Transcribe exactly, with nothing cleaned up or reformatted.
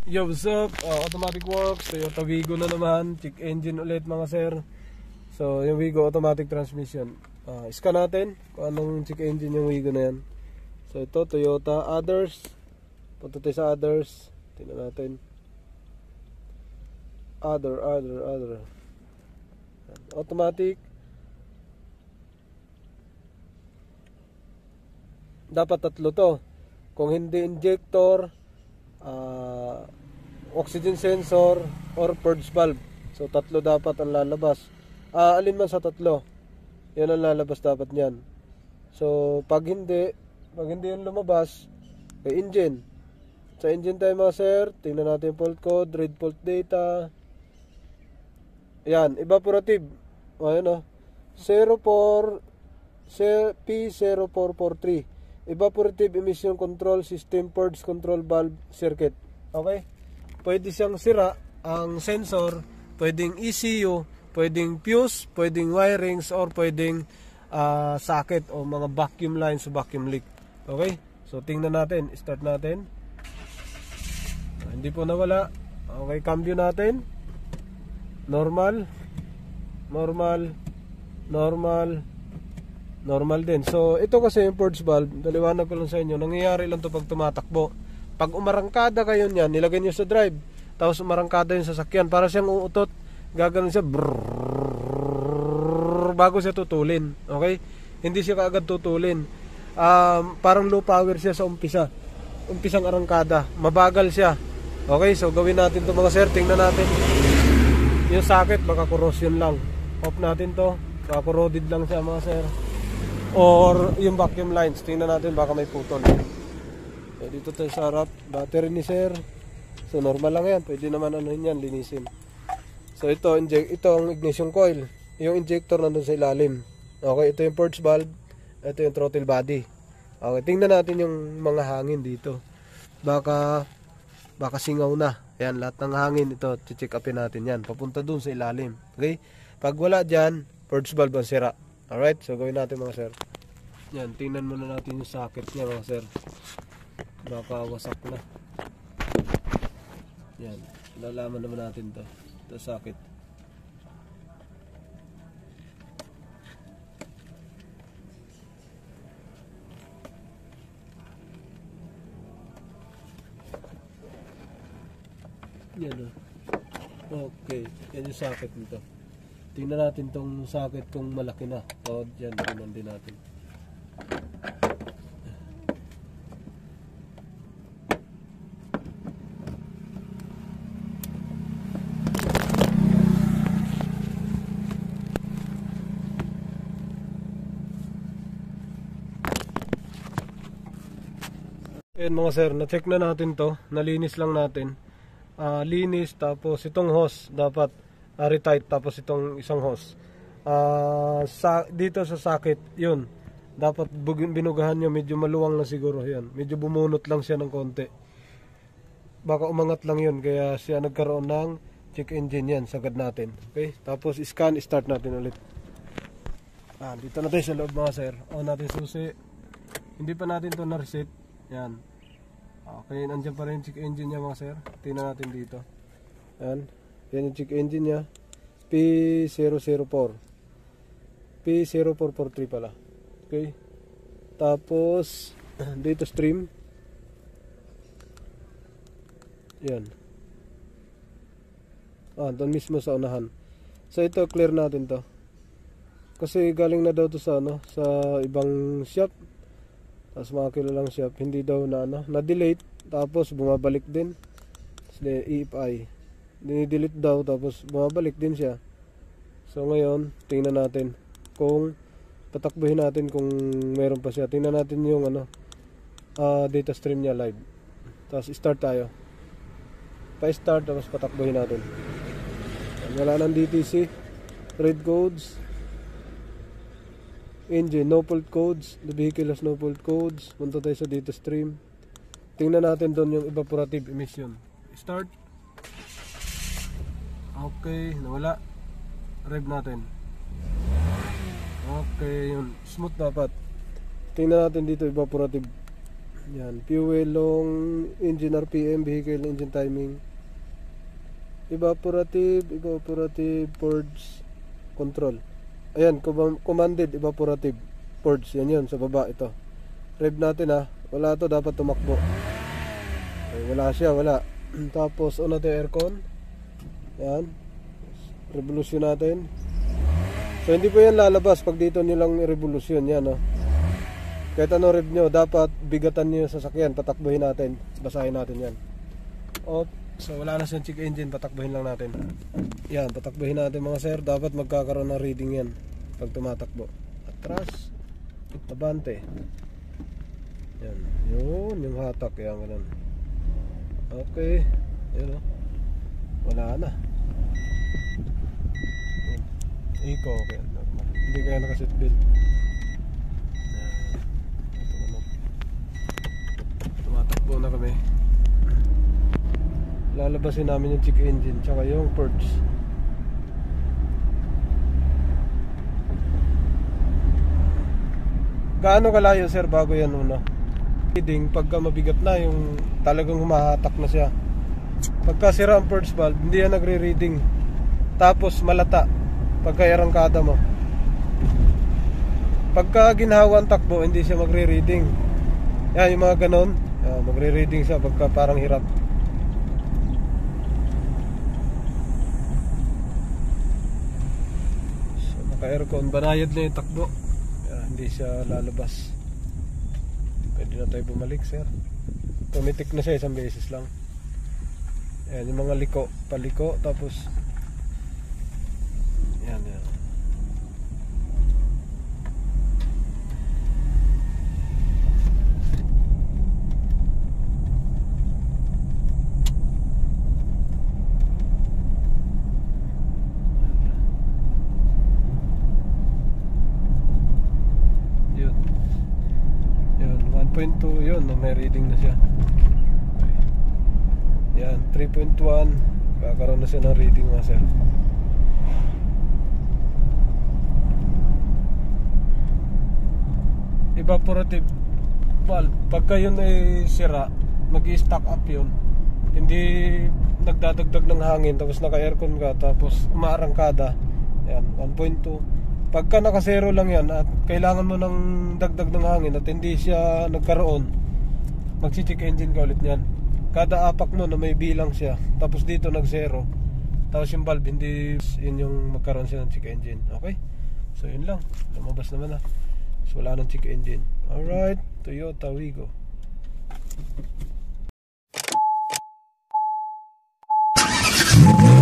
Yo, what's up? Uh, automatic works, Toyota Wigo na naman. Check engine ulit mga sir. So yung Wigo automatic transmission, uh, scan natin kung anong check engine yung Wigo na yan. So ito Toyota others. Punta tayo sa others. Tingnan natin. Other, other, other. Automatic. Dapat tatlo to. Kung hindi injector, uh, oxygen sensor, or purge valve. So tatlo dapat ang lalabas. Uh, alin man sa tatlo, yan ang lalabas dapat niyan. So pag hindi, pag hindi yung lumabas, kay engine. Sa engine tayo mga sir, tingnan natin yung fault code, read fault data. Yan, evaporative. O yan o. zero four P zero four four three. Evaporative emission control system purge control valve circuit. Okay? Pwede siyang sira ang sensor, pwedeng E C U, pwedeng fuse, pwedeng wirings, or pwedeng uh, socket o mga vacuum lines o vacuum leak. Okay? So tingnan natin, start natin. Uh, hindi po nawala. Okay, cambio natin. Normal, normal, normal, normal din. So ito kasi yung purge valve, daliwanag ko lang sa inyo, nangyayari lang to pag tumatakbo. Pag umarangkada kayo niyan, nilagay niyo sa drive, tapos umarangkada yung sasakyan, para siyang uutot, gaganon siya brrrr, bago siya tutulin. Okay? Hindi siya kaagad tutulin. Um, parang low power siya sa umpisa. Umpisang arangkada, mabagal siya. Okay, so gawin natin to mga sir, tingnan natin. Yung socket, baka corrosion lang. Off natin to, baka corroded lang siya mga sir. Or yung vacuum lines, tingnan natin, baka may putol. So, dito tayo sa harap, battery ni sir. So normal lang yan, pwede naman ano yan, linisin. So ito, inject, ito ang ignition coil. Yung injector nandun sa ilalim. Okay, ito yung purge valve. Ito yung throttle body. Okay, tingnan natin yung mga hangin dito. Baka, baka singaw na. Yan, lahat ng hangin ito, check upin natin yan. Papunta dun sa ilalim. Okay? Pag wala dyan, purge valve ang sira. Alright, so gawin natin mga sir. Yan, tingnan muna natin yung socket niya mga sir. Baka wasak na. Yan, lalaman naman natin to. Ito socket. Yan o. Okay, yan yung socket nito. Tingnan natin tong socket kung malaki na. O, dyan, tingnan din natin. Ayan mga sir, na-check na natin to. Nalinis lang natin. Uh, linis, tapos itong hose dapat uh, retight, tapos itong isang hose uh, sa, dito sa socket, yun dapat binugahan nyo, medyo maluwang na siguro yan, medyo bumunot lang siya ng konti, baka umangat lang yun, kaya siya nagkaroon ng check engine. Yan, sagad natin. Okay, tapos scan, start natin ulit. Ah, dito na tayo sa loob mga sir. On natin susi, hindi pa natin to na-reset. Yan. Okay, nandiyan pa rin yung check engine niya mga sir. Tingnan natin dito. Yan. Yan yung check engine niya. P zero zero four. P zero four four three pala. Okay. Tapos, dito stream. Yan. Ah, doon mismo sa unahan. So ito, clear natin to. Kasi galing na daw to sa ano, sa ibang shop. Tapos mga kilalang shop, hindi daw na ano, na-delete, tapos bumabalik din. Tapos E F I, dinidelete daw, tapos bumabalik din siya. So ngayon, tingnan natin kung patakbuhin natin kung meron pa siya. Tingnan natin yung ano, uh, data stream niya live. Tapos start tayo. Pa-start, tapos patakbuhin natin. Wala ng D T C, red codes. Engine, no fault codes. The vehicle has no fault codes. Punta tayo sa data stream. Tingnan natin doon yung evaporative emission. Start. Okay, nawala. Rev natin. Okay, yun. Smooth dapat. Tingnan natin dito evaporative. Yan, fuel, long, engine R P M, vehicle engine timing, evaporative, evaporative, purge, control. Ayan, commanded evaporative, purge, yan yun, sa baba ito. Rev natin ha, wala to, dapat tumakbo. Ay, wala siya, wala. Tapos, on natin aircon. Yan, revolution natin. So, hindi po yan lalabas pag dito nyo lang i-revolution, yan ha. Kahit ano rev nyo, dapat bigatan nyo yung sasakyan, patakbuhin natin, basahin natin yan. Off. So wala na siyang check engine, patakbuhin lang natin. Yan, patakbuhin natin mga sir, dapat magkakaroon ng reading yan pag tumatakbo. Atras, abante. Yan, yun, yung hatak, yan, ganun. Okay, yun o. Wala na. Yun. Eco, okay, normal. Hindi kaya naka-seatbelt. Tumatakbo na kami. Lalabasin namin yung check engine tsaka yung purge. Gaano kalayo sir bago yan una? Reading pagka mabigat na, yung talagang humahatak na siya. Pagka sira ang purge valve, hindi yan nagre-reading. Tapos malata pagka arangkada mo. Pagka ginhawa ang takbo, hindi siya magre-reading. Yan, yung mga ganon, yan, magre-reading siya pagka parang hirap. So, naka-aircon, banayad na yung takbo. Yan, hindi siya lalabas. Pwede na tayo bumalik, sir. Tumitik na siya isang beses lang. Yan, yung mga liko, paliko, tapos yan, yan. one point two yun, no, may reading na siya. Yan, three point one kakaroon na siya ng reading mga sir. Evaporative valve, pagka yun ay sira, mag-i-stack up yun, hindi nagdadagdag ng hangin, tapos naka-aircon ka, tapos umaarangkada. Yan, one point two. Pagka naka-zero lang yan at kailangan mo ng dagdag ng hangin at hindi siya nagkaroon, magsi-check engine ka ulit niyan. Kada apak mo na may bilang siya, tapos dito nag-zero, tapos yung valve hindi, yun yung magkaroon siya ng check engine. Okay? So yun lang, lumabas naman na. So wala ng check engine. Alright, Toyota Wigo. Mm-hmm.